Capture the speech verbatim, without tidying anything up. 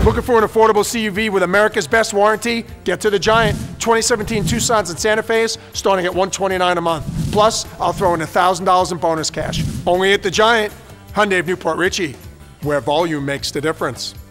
Looking for an affordable C U V with America's best warranty? Get to the Giant. twenty seventeen Tucsons and Santa Fe's starting at one hundred twenty-nine dollars a month. Plus, I'll throw in one thousand dollars in bonus cash. Only at the Giant. Hyundai of Newport Richey, where volume makes the difference.